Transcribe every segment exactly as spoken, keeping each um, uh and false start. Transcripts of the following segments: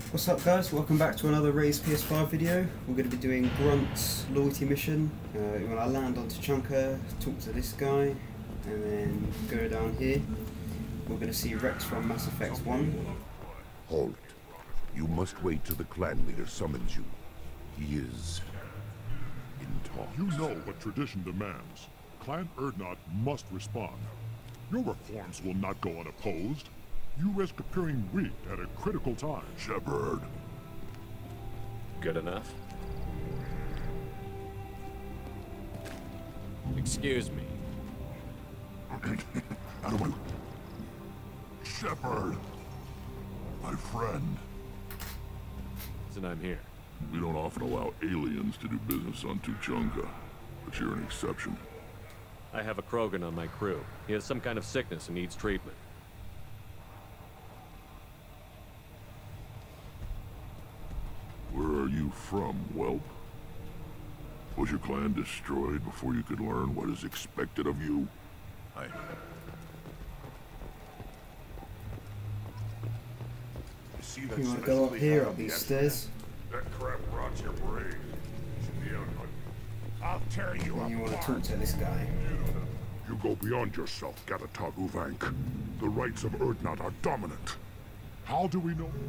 What's up guys, welcome back to another Raze P S five video. We're going to be doing Grunt's loyalty mission. Uh, when I land on Tachanka, talk to this guy, and then go down here. We're going to see Rex from Mass Effect one. Halt. You must wait till the clan leader summons you. He is in talks. You know what tradition demands. Clan Urdnot must respond. Your reforms will not go unopposed. You risk appearing weak at a critical time. Shepard. Good enough? Excuse me. Out of my... Shepard. My friend. Listen, I'm here. We don't often allow aliens to do business on Tachanka, but you're an exception. I have a Krogan on my crew. He has some kind of sickness and needs treatment. Where are you from, whelp? Was your clan destroyed before you could learn what is expected of you? I... You see that? You want to go up here, up these stairs? That crap rots your brain. Should be on... I'll tear you And apart. you want to talk to this guy. You go beyond yourself, Gatatag Uvank. The rights of Urdnot are dominant. How do we know?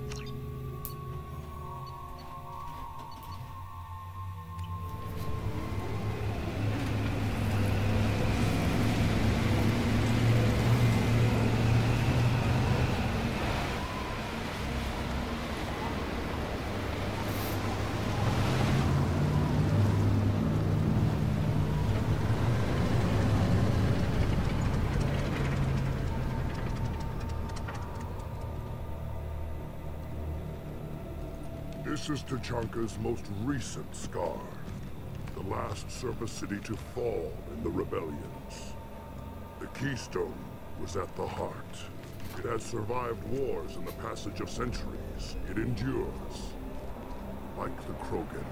This is Tachanka's most recent scar. The last surface city to fall in the rebellions. The Keystone was at the heart. It has survived wars and the passage of centuries. It endures. Like the Krogan.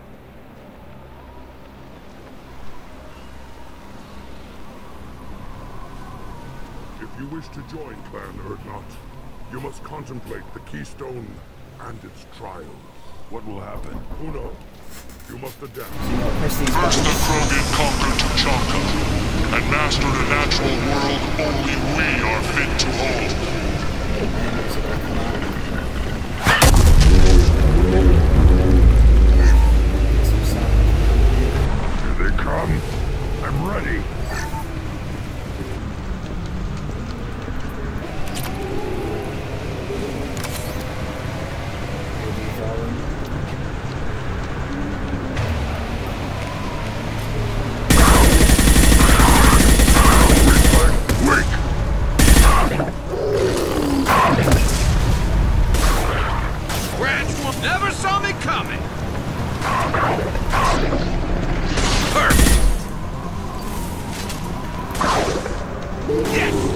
If you wish to join Clan Urdnot, you must contemplate the Keystone and its trials. What will happen? Who knows? You must adapt. Press these First the buttons. Krogan conquered Tachanka, and mastered a natural world only we are fit to hold. And it's gonna come out. Some sound. Here they come. I'm ready. Never saw me coming! Perfect! Yes!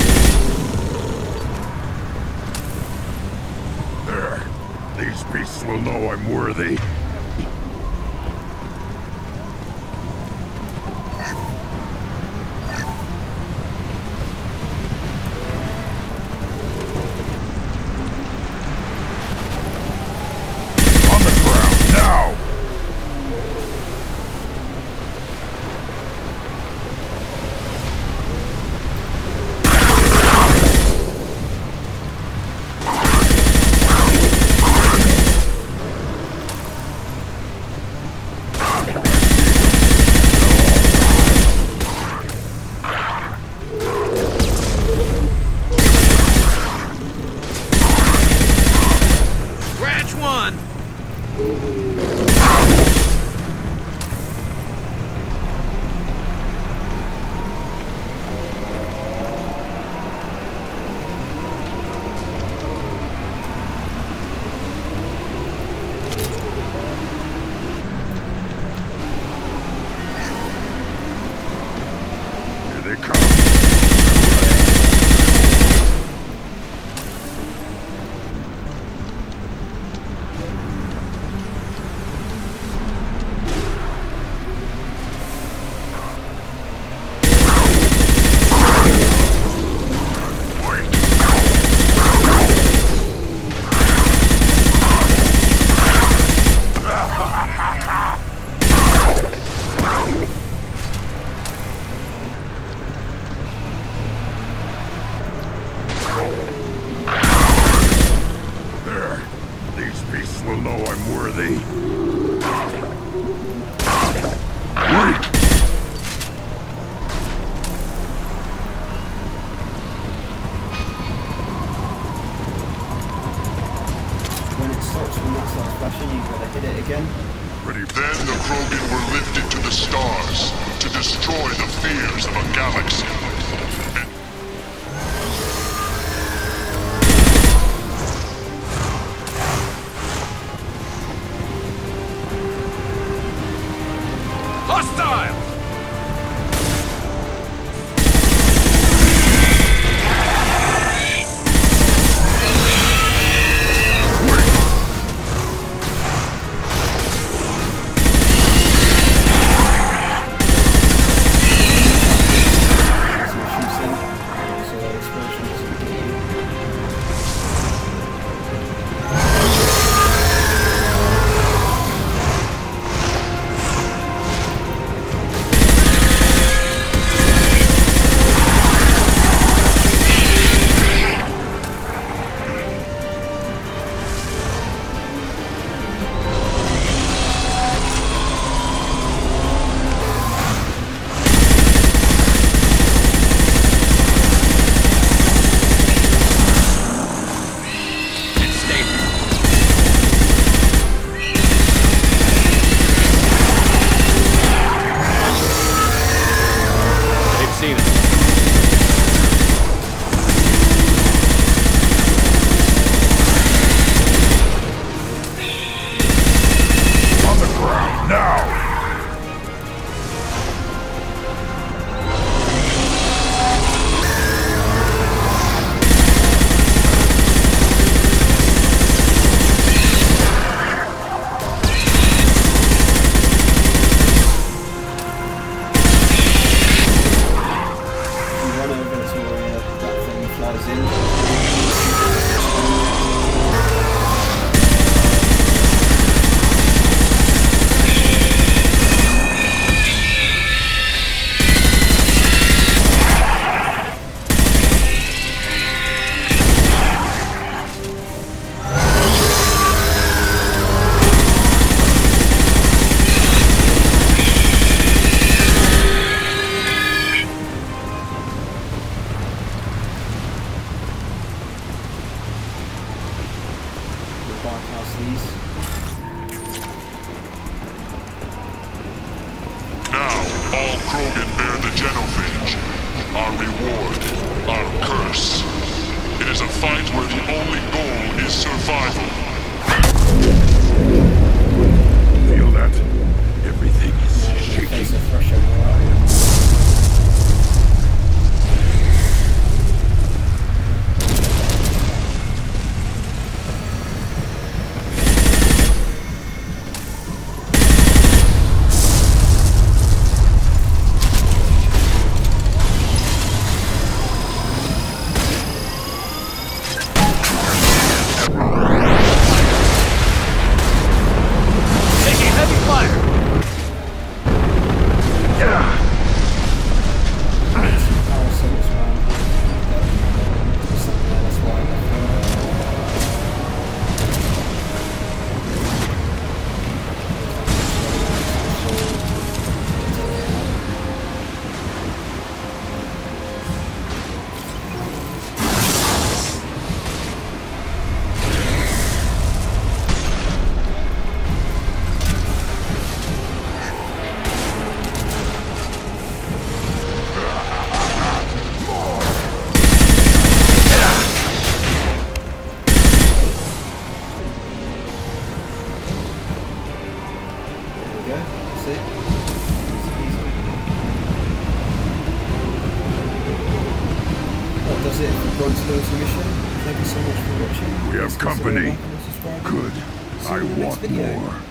There. These beasts will know I'm worthy. will know I'm worthy. When it stops, when that starts flashing, you've got to hit it again. Ready. Then the Krogan were lifted to the stars to destroy the fears of a galaxy. Hostile! Now, all Krogan bear the genophage. Our reward, our curse. It is a fight where the only goal is survival. Feel that? Everything is shaking. That's it for Grunt's mission. Thank you so much for watching. We have company. Subscribe. Good. See you I in the next want video. more.